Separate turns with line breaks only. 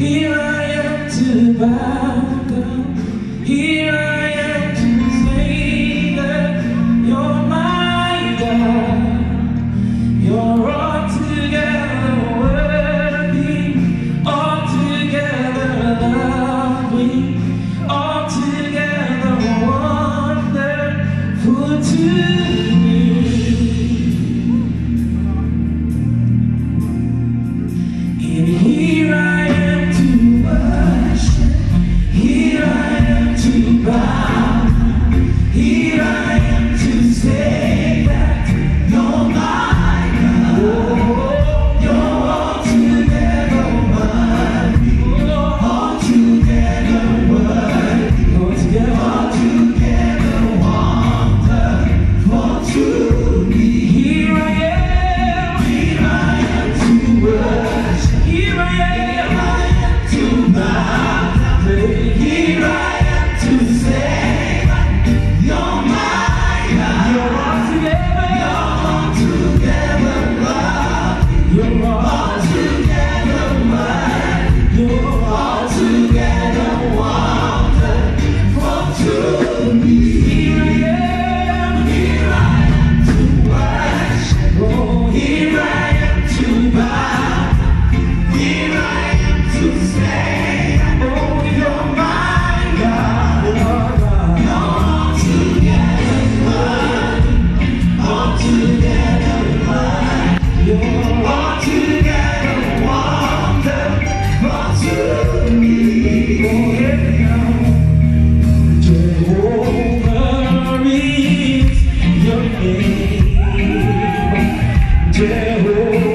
Here I am to bow down. Here I am to say that you're my God. You're altogether worthy, altogether lovely, altogether wonderful to me. And here I am to worship, here I am to bow, here I am to say that you're my God. Oh, you're altogether worthy, altogether worthy, altogether wonderful to me. Here I am to worship. Here I am to bow. Here I am to say you're my God. You're altogether lovely. You're altogether worthy. You're altogether wonderful to me. Here I am to worship. Oh, here I am to bow. Here I am to say, oh, you're my God. You're altogether worthy, you're altogether wonderful to me. Oh, yeah. Jehovah is your name. Jehovah.